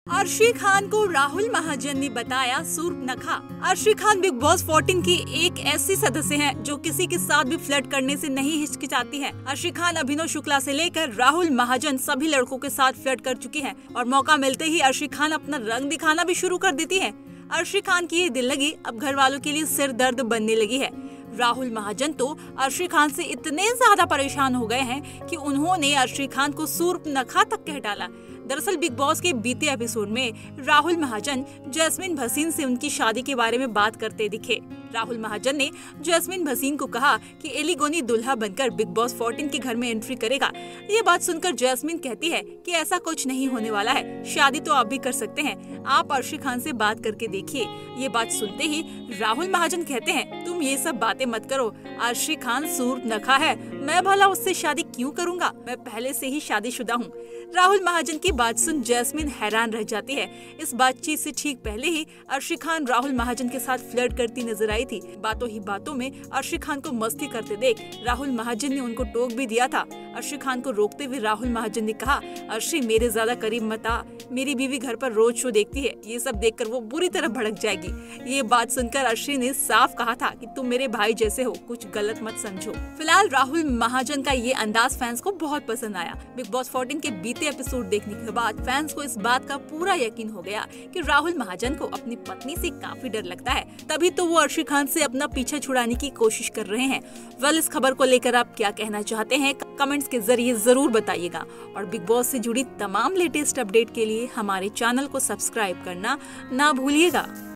अर्शी खान को राहुल महाजन ने बताया सूर्पनखा। अर्शी खान बिग बॉस 14 की एक ऐसी सदस्य हैं जो किसी के साथ भी फ्लर्ट करने से नहीं हिचकिचाती हैं। अर्शी खान अभिनव शुक्ला से लेकर राहुल महाजन सभी लड़कों के साथ फ्लर्ट कर चुकी हैं और मौका मिलते ही अर्शी खान अपना रंग दिखाना भी शुरू कर देती हैं। अर्शी खान की ये दिल लगी अब घर वालों के लिए सिर दर्द बनने लगी है। राहुल महाजन तो अर्शी खान से इतने ज्यादा परेशान हो गए हैं कि उन्होंने अर्शी खान को सूर्पनखा तक कह डाला। दरअसल बिग बॉस के बीते एपिसोड में राहुल महाजन जैस्मिन भसीन से उनकी शादी के बारे में बात करते दिखे। राहुल महाजन ने जैस्मिन भसीन को कहा कि एलिगोनी दुल्हा बनकर बिग बॉस 14 के घर में एंट्री करेगा। ये बात सुनकर जैस्मिन कहती है कि ऐसा कुछ नहीं होने वाला है, शादी तो आप भी कर सकते हैं, आप अर्शी खान से बात करके देखिए। ये बात सुनते ही राहुल महाजन कहते हैं तुम ये सब बातें मत करो, अर्शी खान सूर्पनखा है, मैं भला उससे शादी क्यों करूँगा, मैं पहले से ही शादीशुदा हूँ। राहुल महाजन की बात सुन जैस्मिन हैरान रह जाती है। इस बातचीत से ठीक पहले ही अर्शी खान राहुल महाजन के साथ फ्लर्ट करती नजर आई थी। बातों ही बातों में अर्शी खान को मस्ती करते देख राहुल महाजन ने उनको टोक भी दिया था। अर्शी खान को रोकते हुए राहुल महाजन ने कहा, अर्शी मेरे ज्यादा करीब मत आ, मेरी बीवी घर पर रोज शो देखती है, ये सब देखकर वो बुरी तरह भड़क जाएगी। ये बात सुनकर अर्शी ने साफ कहा था कि तुम मेरे भाई जैसे हो, कुछ गलत मत समझो। फिलहाल राहुल महाजन का ये अंदाज फैंस को बहुत पसंद आया। बिग बॉस 14 के बीते एपिसोड देखने के बाद फैंस को इस बात का पूरा यकीन हो गया कि राहुल महाजन को अपनी पत्नी से काफी डर लगता है, तभी तो वो अर्शी खान से अपना पीछा छुड़ाने की कोशिश कर रहे हैं। वेल, इस खबर को लेकर आप क्या कहना चाहते हैं कमेंट्स के जरिए जरूर बताइएगा और बिग बॉस से जुड़ी तमाम लेटेस्ट अपडेट के लिए हमारे चैनल को सब्सक्राइब करना ना भूलिएगा।